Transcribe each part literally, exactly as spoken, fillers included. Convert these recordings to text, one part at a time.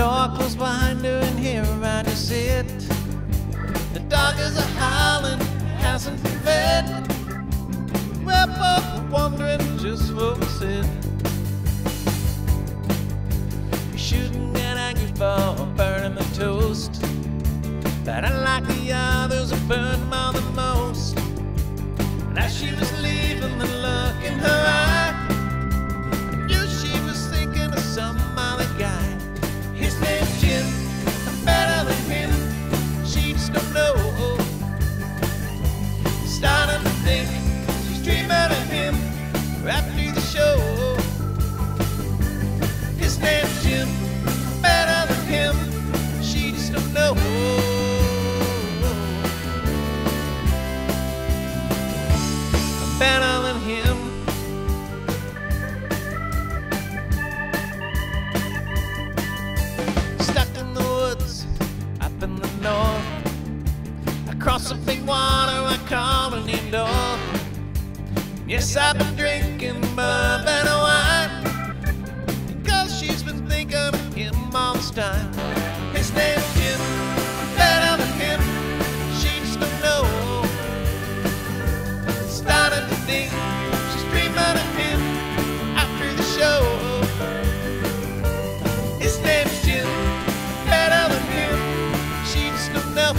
door closed behind her and here around her sit. The dog is a howling, hasn't been fed. We're both wondering just what we said. We shouldn't get angry for burning the toast, but unlike the others, I burned more than most. And as she was leaving, the look in her eye, I knew she was thinking of some other guy. His name's Jim, I'm better than him, she just don't know. Starting to think she's dreaming of him after the show. His name's Jim, I'm better than him, she just don't know. I'm better than him. Stuck in the woods, up in the north, across the big water I call an indoor. Yes, I've been drinking bourbon and wine, because she's been thinking of him all this time. His name's Jim, I'm better than him, she just don't know. Starting to think she's dreaming of him after the show. His name's Jim, I'm better than him, she just don't know.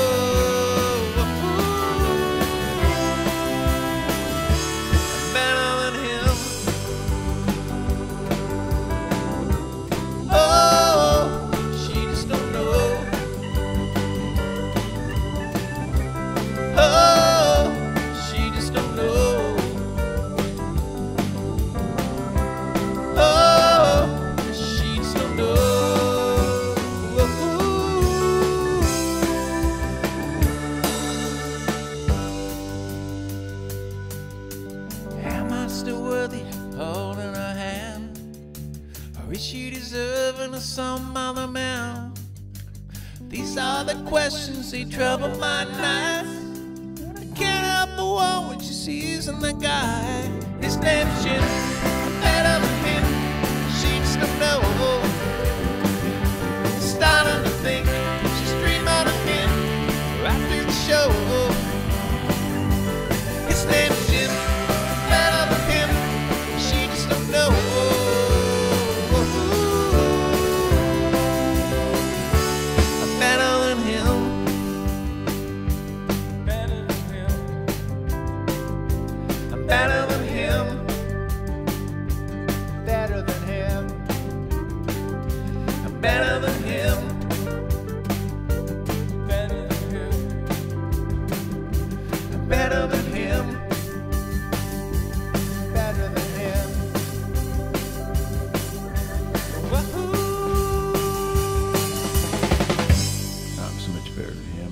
Still worthy of holding her hand, or is she deserving of some other man? These are the questions that trouble my night. I can't help but wonder what she sees in the guy. His name's Jim, I'm better than him, she just don't know. Starting to think she's dreaming of him after the show. His name's Jim, no. I'm better than him. Better than him. I'm better than him. Better than him. I'm better than him. Better than him. I'm better than him. Better than him. I'm so much better than him.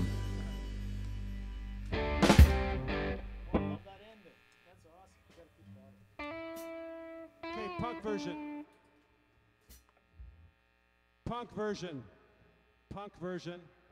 Love that ending. That's awesome. You gotta keep that. Okay, punk version. Punk version. Punk version.